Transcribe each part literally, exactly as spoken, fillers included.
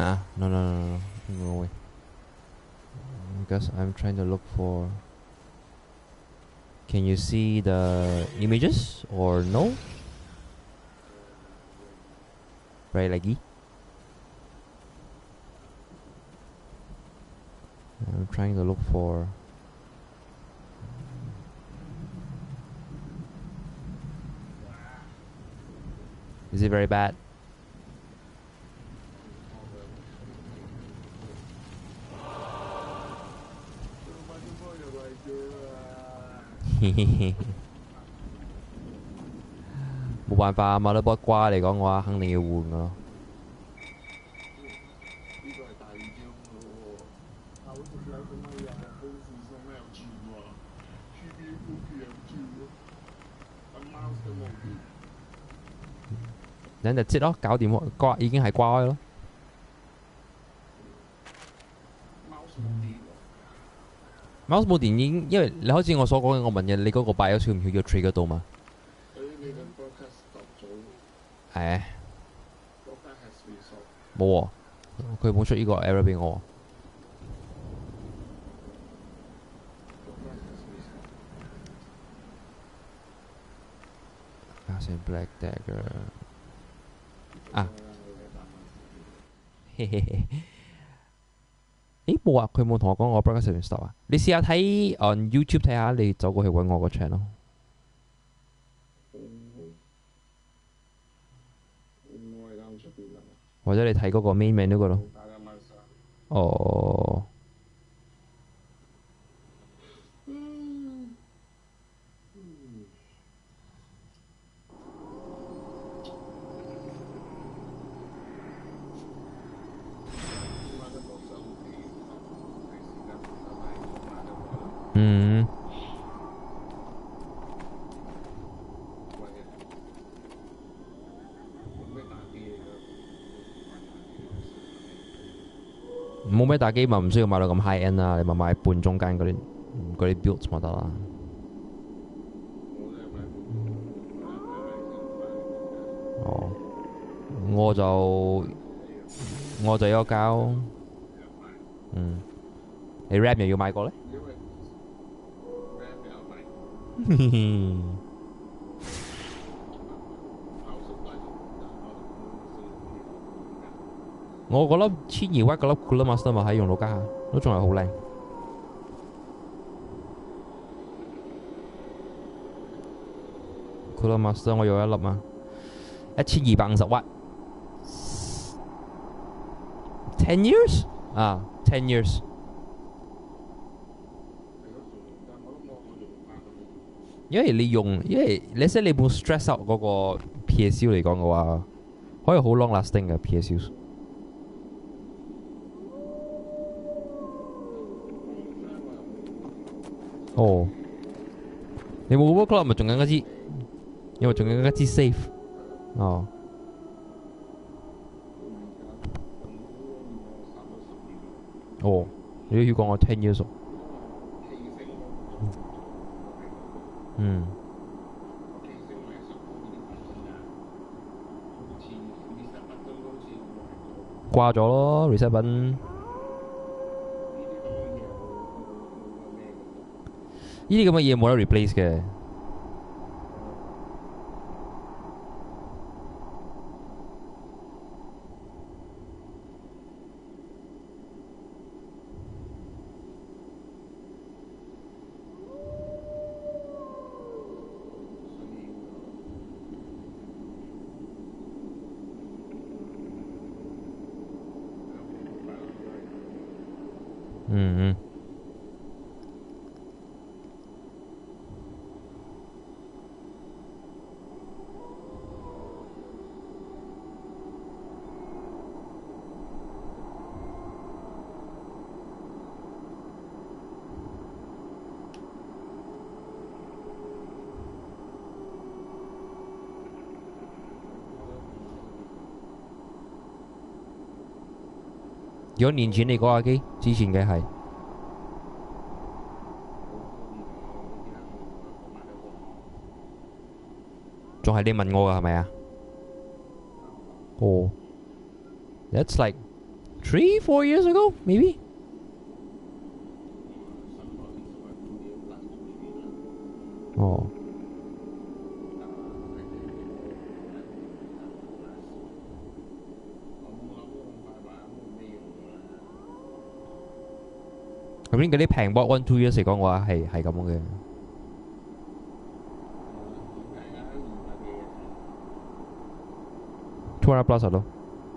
Ah, no, no, no, no, no way. Because I'm trying to look for. Can you see the images or no? Right, lagi. I'm trying to look for. Is it very bad?冇辦法啊，motherboard 瓜嚟講嘅話，肯定要換㗎咯。等就接咯，搞掂喎，瓜已經係瓜開咯。mouse 冇電已經，因為你好似我所講嘅，我問嘅你嗰個 BIOS 曉唔曉要 trigger 到嘛？係。冇喎，佢冇出呢個 error 俾我。加上 Black Dagger 啊，嘿嘿嘿。誒冇啊，佢冇同我講我 broadcast 入面 stop 啊。你試下睇 on YouTube 睇下，你走過去揾我個 channel。或者你睇嗰個 main menu 嗰度。哦。嗯。冇咩打機咪唔需要買到咁 high end 啦，你咪買半中間嗰啲嗰啲 build 咪得啦。哦，我就我就有交，嗯，你 RAM 又要買過咧？我嗰粒千二 W 嗰粒 Cooler Master 咪喺用到家，都仲係好靚。Cooler Master 我有一粒嘛，一千二百五十 W。Ten years 啊 ，ten years。因為你用，因為你識你冇 stress out 嗰個 P S U 嚟講嘅話，可以好 long lasting 嘅 P S U。哦，你冇 overclock 咪仲有一支，因為仲有一支 safe。哦。哦，你都要講我 ten years。嗯。掛咗咯 reset button。呢啲咁嘅嘢冇得 replace 嘅。嗯嗯。幾多年前你嗰架機？之前嘅係。仲係你問我㗎係咪啊？哦。That's like three four years ago maybe。哦。咁呢嗰啲平 bot one two years 嚟講嘅話係係咁嘅。two hundred plus 咯。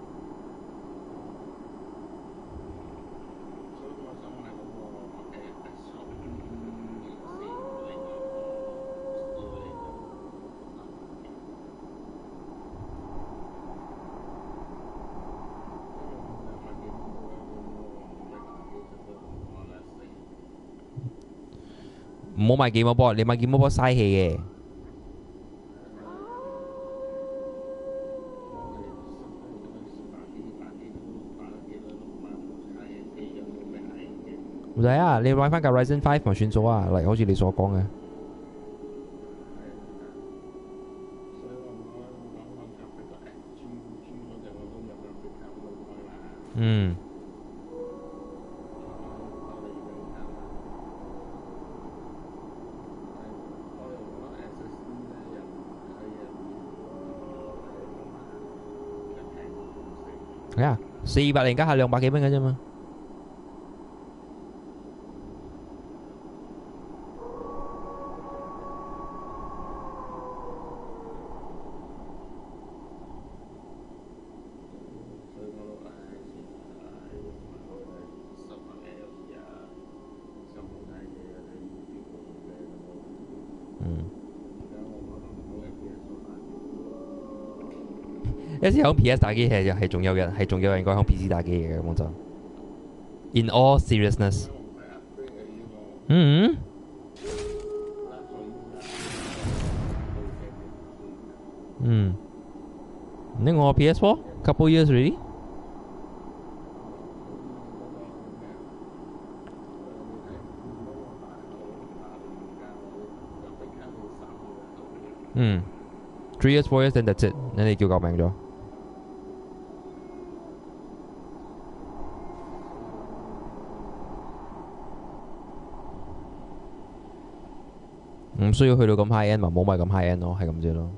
唔好買幾毛波，你買幾毛波嘥氣嘅。唔使啊，你買翻架 Ryzen five 咪算數啊，嚟好似你所講嘅。嗯。係啊，四百零加係兩百幾蚊嘅啫嘛。有時響 P S 打機係係仲有人係仲有人講響 P C 打機嘅咁就。In all seriousness。嗯。嗯。你我 P S four couple years already。嗯。three years four years then that's it， 你哋叫救命咗。唔需要去到咁 high end 咪冇咪咁 high end 咯，係咁啫咯。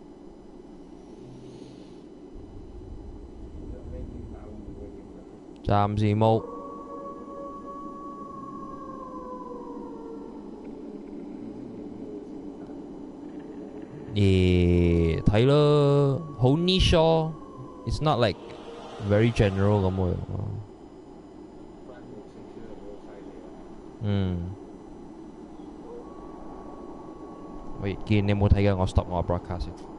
暫時冇。誒睇咯，好 niche 咯 ，it's not like very general 咁嘅。嗯。喂，見你冇睇嘅，我 stop 我 broadcast 先。